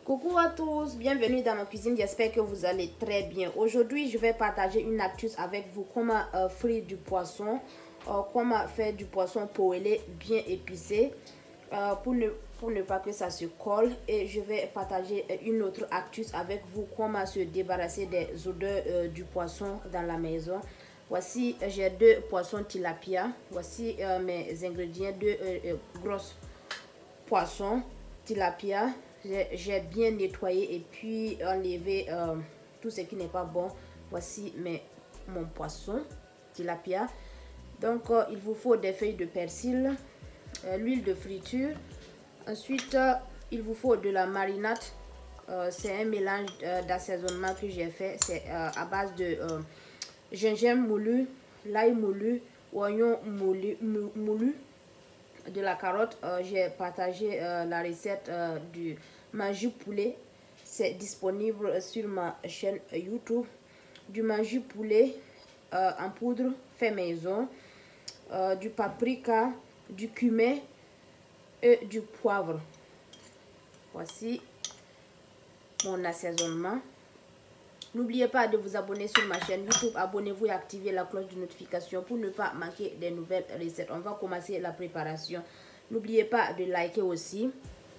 Coucou à tous, bienvenue dans ma cuisine, j'espère que vous allez très bien. Aujourd'hui, je vais partager une astuce avec vous, comment frire du poisson, comment faire du poisson poêlé bien épicé pour ne pas que ça se colle. Et je vais partager une autre astuce avec vous, comment se débarrasser des odeurs du poisson dans la maison. Voici, j'ai deux poissons tilapia. Voici mes ingrédients, deux grosses poissons tilapia. J'ai bien nettoyé et puis enlevé tout ce qui n'est pas bon. Voici mon poisson tilapia. Donc il vous faut des feuilles de persil, l'huile de friture. Ensuite il vous faut de la marinade. C'est un mélange d'assaisonnement que j'ai fait. C'est à base de gingembre moulu, l'ail moulu, oignon moulu, de la carotte. J'ai partagé la recette du manjou poulet. C'est disponible sur ma chaîne YouTube. Du manjou poulet en poudre fait maison, du paprika, du cumin et du poivre. Voici mon assaisonnement. N'oubliez pas de vous abonner sur ma chaîne YouTube. Abonnez-vous et activez la cloche de notification pour ne pas manquer des nouvelles recettes. On va commencer la préparation. N'oubliez pas de liker aussi.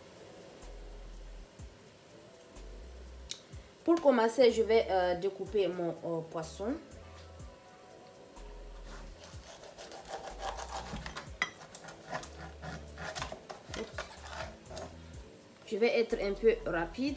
Pour commencer, je vais découper mon poisson. Je vais être un peu rapide.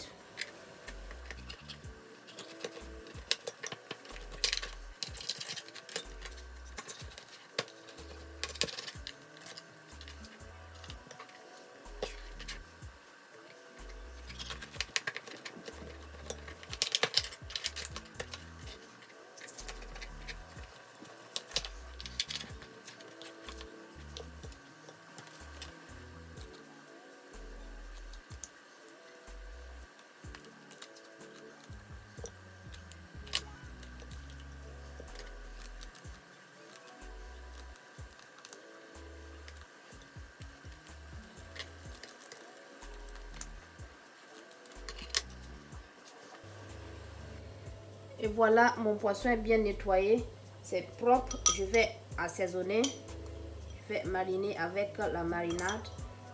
Et voilà, mon poisson est bien nettoyé, c'est propre. Je vais assaisonner, je vais mariner avec la marinade.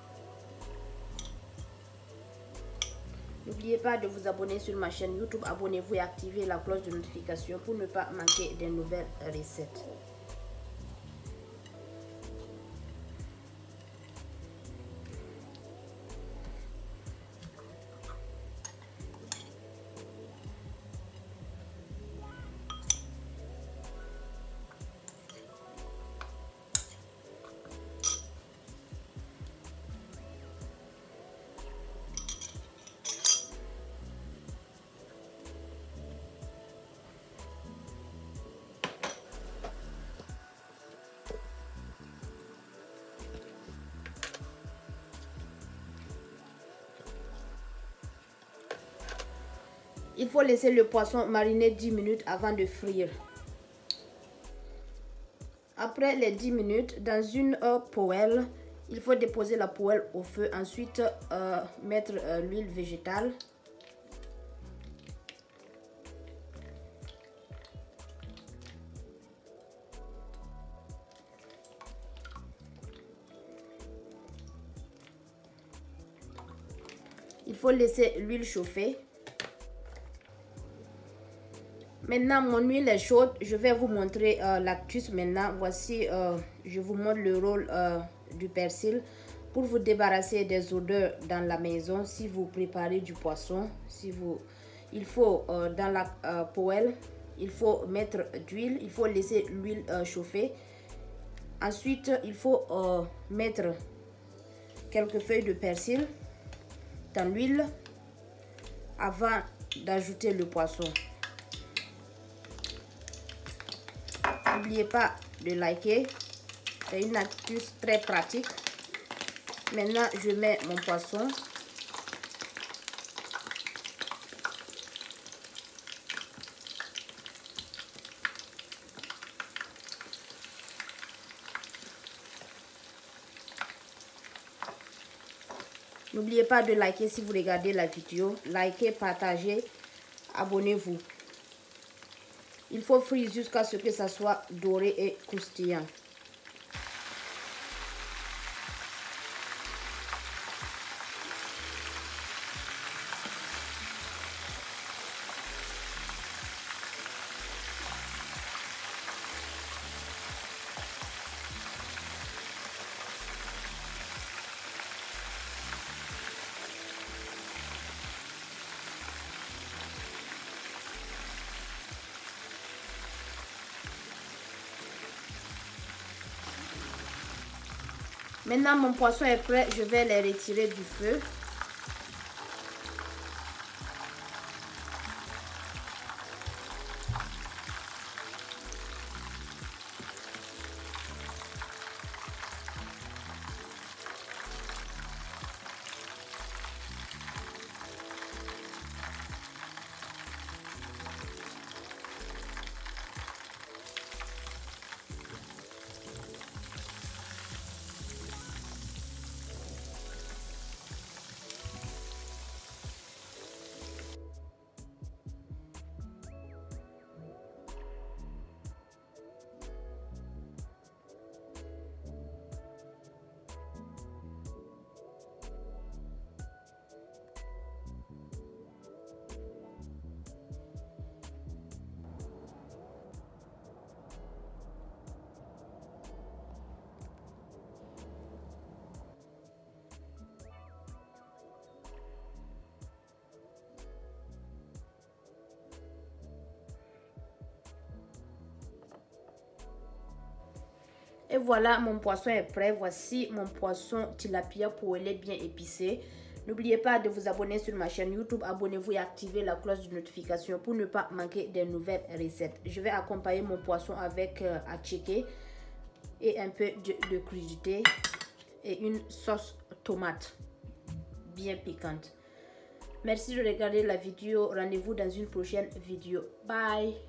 N'oubliez pas de vous abonner sur ma chaîne YouTube, abonnez-vous et activez la cloche de notification pour ne pas manquer de nouvelles recettes. Il faut laisser le poisson mariner 10 minutes avant de frire. Après les 10 minutes, dans une poêle, il faut déposer la poêle au feu. Ensuite, mettre l'huile végétale. Il faut laisser l'huile chauffer. Maintenant, mon huile est chaude. Je vais vous montrer l'astuce maintenant. Voici, je vous montre le rôle du persil pour vous débarrasser des odeurs dans la maison. Si vous préparez du poisson, il faut dans la poêle, il faut mettre d'huile. Il faut laisser l'huile chauffer. Ensuite, il faut mettre quelques feuilles de persil dans l'huile avant d'ajouter le poisson. N'oubliez pas de liker, c'est une astuce très pratique. Maintenant, je mets mon poisson. N'oubliez pas de liker si vous regardez la vidéo. Likez, partagez, abonnez-vous. Il faut frire jusqu'à ce que ça soit doré et croustillant. Maintenant, mon poisson est prêt. Je vais les retirer du feu. Et voilà, mon poisson est prêt. Voici mon poisson tilapia poêlé bien épicé. N'oubliez pas de vous abonner sur ma chaîne YouTube. Abonnez-vous et activez la cloche de notification pour ne pas manquer des nouvelles recettes. Je vais accompagner mon poisson avec attiéké et un peu de crudité et une sauce tomate bien piquante. Merci de regarder la vidéo. Rendez-vous dans une prochaine vidéo. Bye!